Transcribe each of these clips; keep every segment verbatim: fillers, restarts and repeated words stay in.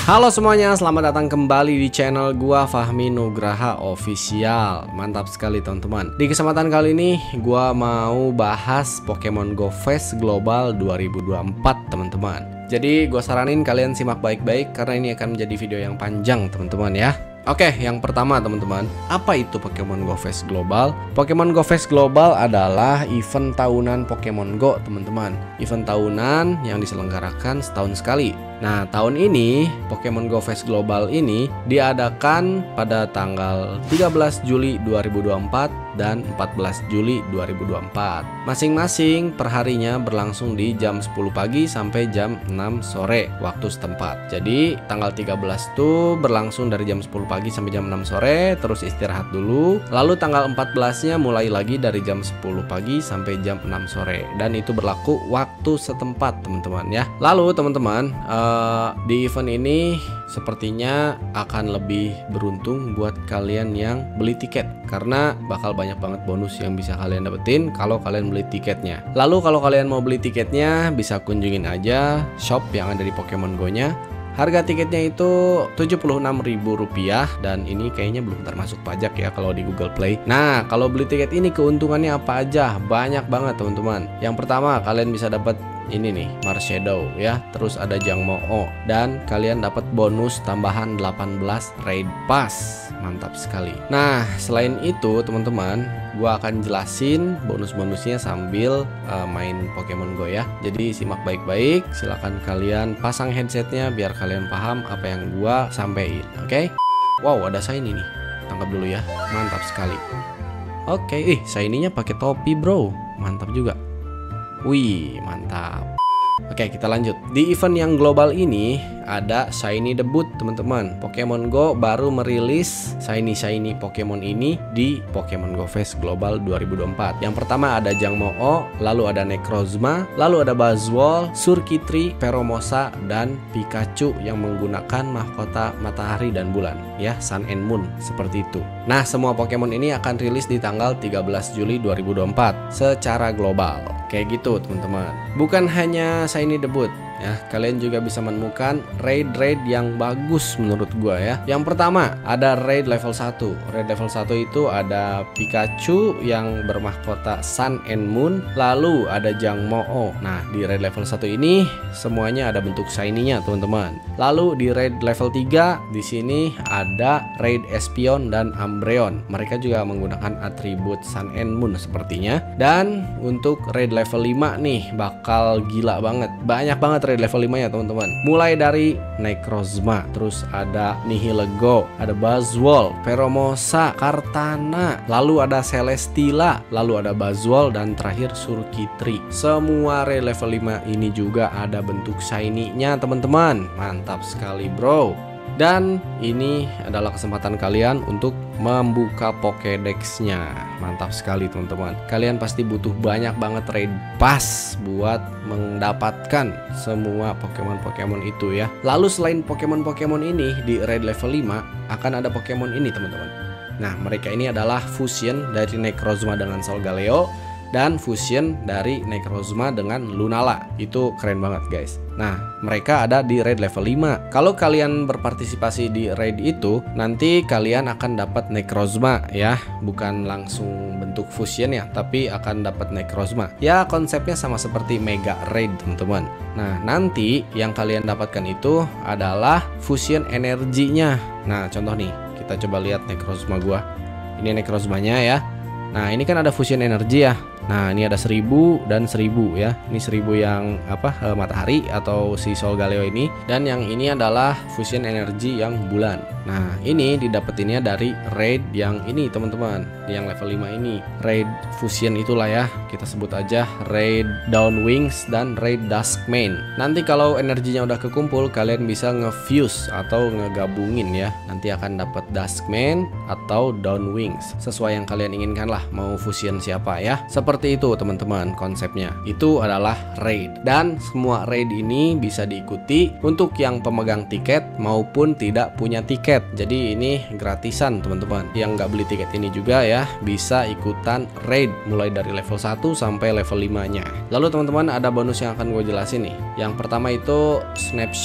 Halo semuanya, selamat datang kembali di channel gua Fahmi Nugraha Official. Mantap sekali teman-teman. Di kesempatan kali ini gua mau bahas Pokemon Go Fest Global dua ribu dua puluh empat teman-teman. Jadi gua saranin kalian simak baik-baik karena ini akan menjadi video yang panjang teman-teman ya. Oke, yang pertama teman-teman, apa itu Pokemon Go Fest Global? Pokemon Go Fest Global adalah event tahunan Pokemon Go teman-teman. Event tahunan yang diselenggarakan setahun sekali. Nah, tahun ini Pokemon Go Fest Global ini diadakan pada tanggal tiga belas Juli dua ribu dua puluh empat dan empat belas Juli dua ribu dua puluh empat. Masing-masing perharinya berlangsung di jam sepuluh pagi sampai jam enam sore waktu setempat. Jadi, tanggal tiga belas itu berlangsung dari jam sepuluh pagi sampai jam enam sore, terus istirahat dulu. Lalu tanggal empat belas-nya mulai lagi dari jam sepuluh pagi sampai jam enam sore. Dan itu berlaku waktu setempat, teman-teman ya. Lalu, teman-teman, uh, Uh, di event ini sepertinya akan lebih beruntung buat kalian yang beli tiket karena bakal banyak banget bonus yang bisa kalian dapetin kalau kalian beli tiketnya. Lalu kalau kalian mau beli tiketnya bisa kunjungin aja shop yang ada di Pokemon Go-nya. Harga tiketnya itu tujuh puluh enam ribu rupiah dan ini kayaknya belum termasuk pajak ya kalau di Google Play. Nah, kalau beli tiket ini keuntungannya apa aja? Banyak banget teman-teman. Yang pertama, kalian bisa dapat ini nih, Marshadow ya, terus ada Jangmo-o dan kalian dapat bonus tambahan delapan belas raid pass. Mantap sekali. Nah, selain itu teman-teman, gua akan jelasin bonus-bonusnya sambil uh, main Pokemon Go ya. Jadi simak baik-baik, silakan kalian pasang headsetnya biar kalian paham apa yang gua sampein. Oke? Okay? Wow, ada shiny nih. Tangkap dulu ya. Mantap sekali. Oke, okay. Ih, shiny-nya pakai topi, bro. Mantap juga. Wih, mantap. Oke, kita lanjut. Di event yang global ini ada shiny debut teman-teman. Pokemon Go baru merilis shiny-shiny Pokemon ini di Pokemon Go Fest Global dua ribu dua puluh empat. Yang pertama ada Jangmo-o, lalu ada Necrozma, lalu ada Buzzwole, Surkitri, Pheromosa, dan Pikachu yang menggunakan mahkota matahari dan bulan ya, Sun and Moon seperti itu. Nah, semua Pokemon ini akan rilis di tanggal tiga belas Juli dua ribu dua puluh empat secara global. Kayak gitu teman-teman. Bukan hanya shiny debut ya, kalian juga bisa menemukan raid-raid yang bagus menurut gua ya. Yang pertama ada raid level satu. Raid level satu itu ada Pikachu yang bermahkota Sun and Moon, lalu ada Jangmo-o. Nah, di raid level satu ini semuanya ada bentuk shiny-nya teman-teman. Lalu di raid level tiga di sini ada raid Espeon dan Umbreon. Mereka juga menggunakan atribut Sun and Moon sepertinya. Dan untuk raid level lima nih bakal gila banget. Banyak banget raid level lima ya teman-teman. Mulai dari Necrozma, terus ada Nihilego, ada Buzzwole, Pheromosa, Kartana, lalu ada Celesteela, lalu ada Buzzwole, dan terakhir Surkitri. Semua raid level lima ini juga ada bentuk shiny-nya teman-teman. Mantap sekali bro. Dan ini adalah kesempatan kalian untuk membuka Pokédex-nya. Mantap sekali teman-teman. Kalian pasti butuh banyak banget raid pass buat mendapatkan semua Pokemon-Pokemon itu ya. Lalu selain Pokemon-Pokemon ini di raid level lima akan ada Pokemon ini teman-teman. Nah, mereka ini adalah fusion dari Necrozma dengan Solgaleo dan fusion dari Necrozma dengan Lunala. Itu keren banget guys. Nah, mereka ada di raid level lima. Kalau kalian berpartisipasi di raid itu, nanti kalian akan dapat Necrozma ya. Bukan langsung bentuk fusion ya, tapi akan dapat Necrozma. Ya, konsepnya sama seperti Mega Raid teman-teman. Nah, nanti yang kalian dapatkan itu adalah fusion energinya. Nah, contoh nih, kita coba lihat Necrozma gua. Ini Necrozmanya ya. Nah, ini kan ada fusion energi ya. Nah, ini ada seribu dan seribu ya. Ini seribu yang apa e, matahari atau si Solgaleo ini. Dan yang ini adalah fusion energi yang bulan. Nah, ini didapetinnya dari raid yang ini teman-teman, yang level lima ini. Raid fusion itulah ya, kita sebut aja raid Downwings dan raid Duskmane. Nanti kalau energinya udah kekumpul, kalian bisa nge-fuse atau ngegabungin ya. Nanti akan dapat Duskmane atau Downwings, sesuai yang kalian inginkan lah, mau fusion siapa ya. Seperti itu teman-teman konsepnya. Itu adalah raid. Dan semua raid ini bisa diikuti untuk yang pemegang tiket maupun tidak punya tiket. Jadi ini gratisan teman-teman. Yang nggak beli tiket ini juga ya bisa ikutan raid mulai dari level satu sampai level lima nya. Lalu teman-teman ada bonus yang akan gue jelasin nih. Yang pertama itu snapshot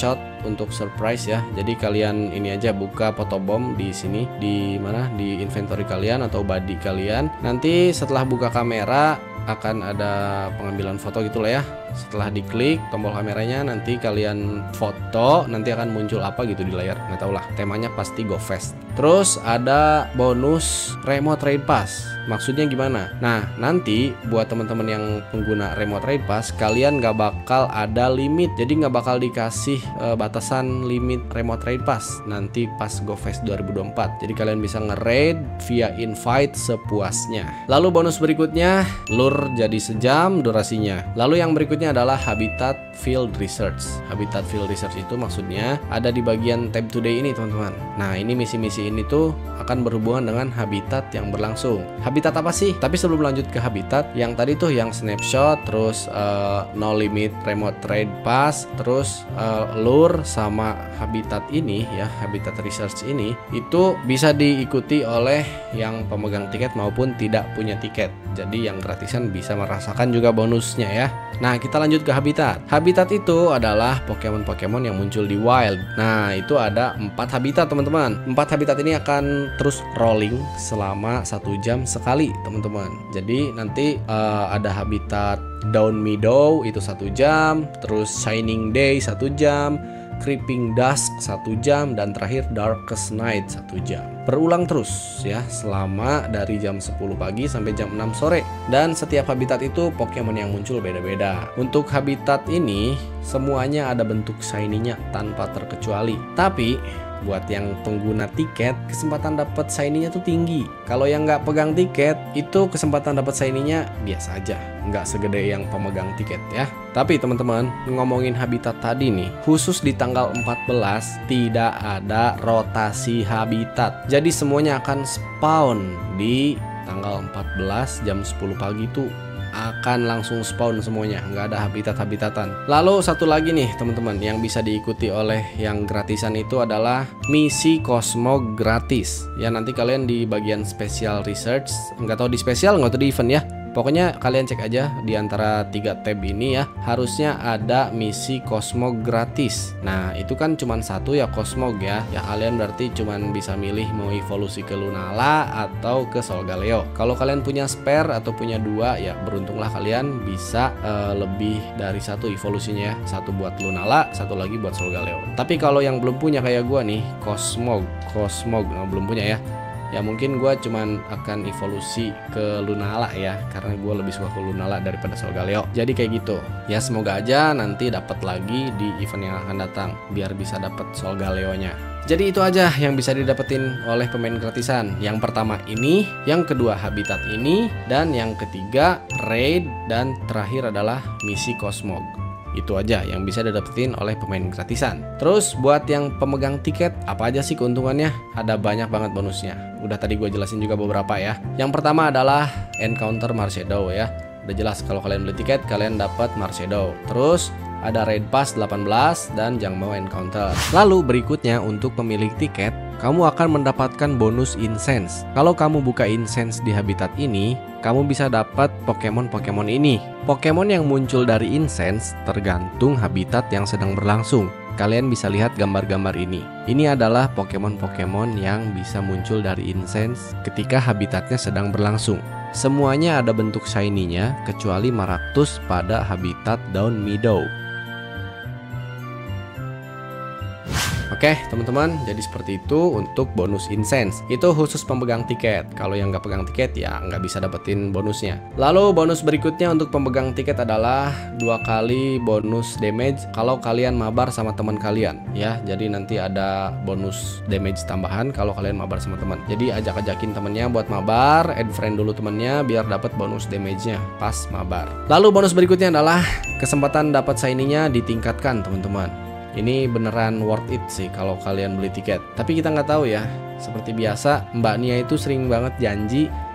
untuk surprise ya. Jadi kalian ini aja buka photobomb di sini, di mana di inventory kalian atau body kalian. Nanti setelah buka kamera akan ada pengambilan foto gitulah ya. Setelah diklik tombol kameranya, nanti kalian foto, nanti akan muncul apa gitu di layar, nggak tahu lah, temanya pasti GoFest. Terus ada bonus Remote Raid Pass. Maksudnya gimana? Nah, nanti buat teman-teman yang pengguna Remote Raid Pass, kalian nggak bakal ada limit. Jadi nggak bakal dikasih e, batasan limit Remote Raid Pass nanti pas GoFest dua ribu dua puluh empat. Jadi kalian bisa nge-raid via invite sepuasnya. Lalu bonus berikutnya, lure jadi sejam durasinya. Lalu yang berikutnya adalah Habitat Field Research. Habitat Field Research itu maksudnya ada di bagian tab today ini, teman-teman. Nah, ini misi-misi ini tuh akan berhubungan dengan habitat yang berlangsung. Habitat apa sih? Tapi sebelum lanjut ke habitat, yang tadi tuh yang snapshot, terus uh, no limit remote trade pass, terus uh, lure sama habitat ini ya, habitat research ini itu bisa diikuti oleh yang pemegang tiket maupun tidak punya tiket. Jadi yang gratisan bisa merasakan juga bonusnya ya. Nah, kita lanjut ke habitat. Habitat itu adalah Pokemon-Pokemon yang muncul di wild. Nah, itu ada empat habitat, teman-teman. Empat habitat ini akan terus rolling selama satu jam sekali, teman-teman. Jadi nanti uh, ada habitat Dawn Meadow itu satu jam, terus Shining Day satu jam, Creeping Dusk satu jam, dan terakhir Darkest Night satu jam. Berulang terus ya selama dari jam sepuluh pagi sampai jam enam sore. Dan setiap habitat itu Pokemon yang muncul beda-beda. Untuk habitat ini semuanya ada bentuk shiny-nya tanpa terkecuali. Tapi buat yang pengguna tiket, kesempatan dapat shiny-nya tuh tinggi. Kalau yang nggak pegang tiket, itu kesempatan dapat shiny-nya biasa aja, nggak segede yang pemegang tiket ya. Tapi teman-teman, ngomongin habitat tadi nih, khusus di tanggal empat belas tidak ada rotasi habitat. Jadi semuanya akan spawn di tanggal empat belas jam sepuluh pagi tuh akan langsung spawn semuanya, nggak ada habitat-habitatan. Lalu satu lagi nih teman-teman yang bisa diikuti oleh yang gratisan itu adalah misi Cosmog gratis ya. Nanti kalian di bagian special research, nggak tahu di spesial nggak tahu di event ya, pokoknya kalian cek aja di antara tiga tab ini ya, harusnya ada misi Cosmog gratis. Nah, itu kan cuman satu ya Cosmog ya. Ya kalian berarti cuman bisa milih mau evolusi ke Lunala atau ke Solgaleo. Kalau kalian punya spare atau punya dua ya beruntunglah kalian bisa uh, lebih dari satu evolusinya ya. Satu buat Lunala, satu lagi buat Solgaleo. Tapi kalau yang belum punya kayak gua nih, Cosmog, Cosmog nah, belum punya ya. Ya mungkin gue cuman akan evolusi ke Lunala ya, karena gue lebih suka ke Lunala daripada Solgaleo. Jadi kayak gitu ya, semoga aja nanti dapat lagi di event yang akan datang biar bisa dapat Solgaleo-nya. Jadi itu aja yang bisa didapetin oleh pemain gratisan. Yang pertama ini, yang kedua habitat ini, dan yang ketiga raid, dan terakhir adalah misi Cosmog. Itu aja yang bisa didapetin oleh pemain gratisan. Terus buat yang pemegang tiket, apa aja sih keuntungannya? Ada banyak banget bonusnya. Udah tadi gue jelasin juga beberapa ya. Yang pertama adalah Encounter Marshadow ya. Udah jelas kalau kalian beli tiket kalian dapat Marshadow. Terus ada Raid Pass delapan belas dan Jangmo Encounter. Lalu berikutnya untuk pemilik tiket, kamu akan mendapatkan bonus incense. Kalau kamu buka incense di habitat ini, kamu bisa dapat Pokemon-Pokemon ini. Pokemon yang muncul dari incense tergantung habitat yang sedang berlangsung. Kalian bisa lihat gambar-gambar ini. Ini adalah Pokemon-Pokemon yang bisa muncul dari incense ketika habitatnya sedang berlangsung. Semuanya ada bentuk shiny-nya kecuali Maractus pada habitat Dawn Meadow. Oke teman-teman, jadi seperti itu untuk bonus incense. Itu khusus pemegang tiket. Kalau yang nggak pegang tiket ya nggak bisa dapetin bonusnya. Lalu bonus berikutnya untuk pemegang tiket adalah dua kali bonus damage kalau kalian mabar sama teman kalian ya. Jadi nanti ada bonus damage tambahan kalau kalian mabar sama teman. Jadi ajak-ajakin temennya buat mabar, add friend dulu temennya biar dapat bonus damage-nya pas mabar. Lalu bonus berikutnya adalah kesempatan dapat shiny-nya ditingkatkan teman-teman. Ini beneran worth it sih kalau kalian beli tiket. Tapi kita nggak tahu ya. Seperti biasa Mbak Nia itu sering banget janji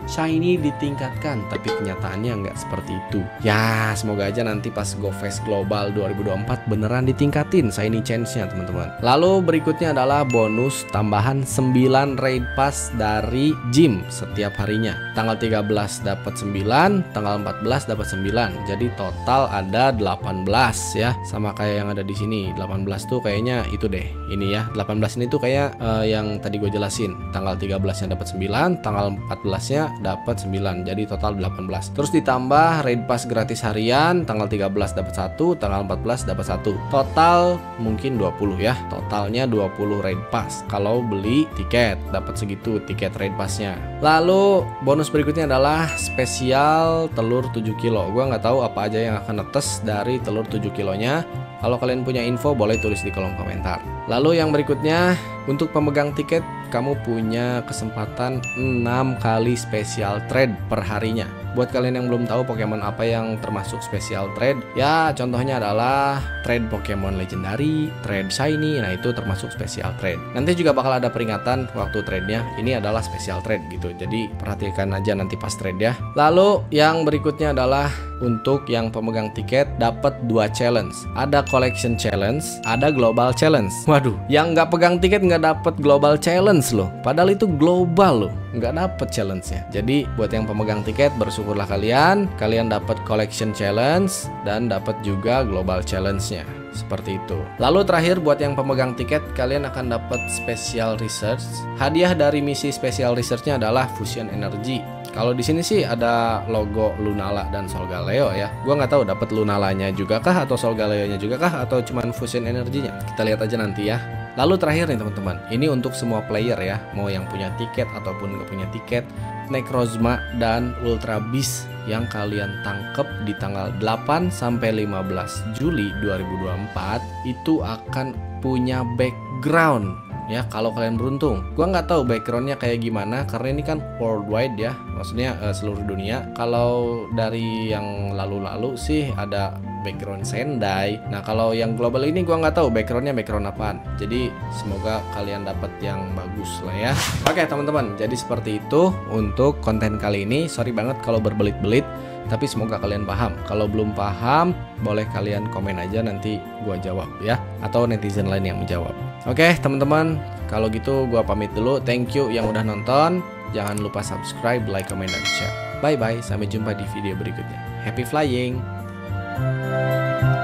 shiny ditingkatkan, tapi kenyataannya nggak seperti itu. Ya, semoga aja nanti pas GoFest Global dua ribu dua puluh empat beneran ditingkatin shiny chance-nya teman-teman. Lalu berikutnya adalah bonus tambahan sembilan raid pass dari gym setiap harinya. Tanggal tiga belas dapat sembilan, tanggal empat belas dapat sembilan. Jadi total ada delapan belas ya. Sama kayak yang ada di sini. delapan belas tuh kayaknya itu deh. Ini ya, delapan belas ini tuh kayak uh, yang tadi gue jelasin. Tanggal tiga belas-nya dapat sembilan, tanggal empat belas-nya dapat sembilan, jadi total delapan belas. Terus ditambah raid pass gratis harian, tanggal tiga belas dapat satu, tanggal empat belas dapat satu. Total mungkin dua puluh ya. Totalnya dua puluh raid pass kalau beli tiket, dapat segitu tiket raid passnya. Lalu bonus berikutnya adalah spesial telur tujuh kilo. Gua nggak tahu apa aja yang akan netes dari telur tujuh kilonya. Kalau kalian punya info boleh tulis di kolom komentar. Lalu yang berikutnya, untuk pemegang tiket kamu punya kesempatan enam kali special trade per harinya. Buat kalian yang belum tahu Pokemon apa yang termasuk special trade, ya contohnya adalah trade Pokemon legendary, trade shiny, nah itu termasuk special trade. Nanti juga bakal ada peringatan waktu trade-nya, ini adalah special trade gitu. Jadi perhatikan aja nanti pas trade ya. Lalu yang berikutnya adalah untuk yang pemegang tiket dapat dua challenge. Ada collection challenge, ada global challenge. Waduh, yang nggak pegang tiket nggak dapat global challenge loh. Padahal itu global loh, nggak dapet challenge-nya. Jadi buat yang pemegang tiket bersyukurlah kalian, kalian dapat collection challenge dan dapat juga global challenge-nya. Seperti itu. Lalu terakhir buat yang pemegang tiket, kalian akan dapat special research. Hadiah dari misi special research-nya adalah fusion energy. Kalau di sini sih ada logo Lunala dan Solgaleo ya. Gua nggak tahu dapat Lunalanya juga kah atau Solgaleonya juga kah atau cuman fusion energinya. Kita lihat aja nanti ya. Lalu terakhir nih teman-teman, ini untuk semua player ya, mau yang punya tiket ataupun nggak punya tiket, Necrozma dan Ultra Beast yang kalian tangkep di tanggal delapan sampai lima belas Juli dua ribu dua puluh empat itu akan punya background ya kalau kalian beruntung. Gua nggak tahu backgroundnya kayak gimana karena ini kan worldwide ya, maksudnya uh, seluruh dunia. Kalau dari yang lalu-lalu sih ada background Sendai. Nah kalau yang global ini gua nggak tahu backgroundnya background apaan. Jadi semoga kalian dapat yang bagus lah ya. Oke teman-teman, jadi seperti itu untuk konten kali ini. Sorry banget kalau berbelit-belit, tapi semoga kalian paham. Kalau belum paham, boleh kalian komen aja nanti gua jawab ya, atau netizen lain yang menjawab. Oke teman-teman, kalau gitu gua pamit dulu. Thank you yang udah nonton. Jangan lupa subscribe, like, comment, dan share. Bye bye, sampai jumpa di video berikutnya. Happy flying.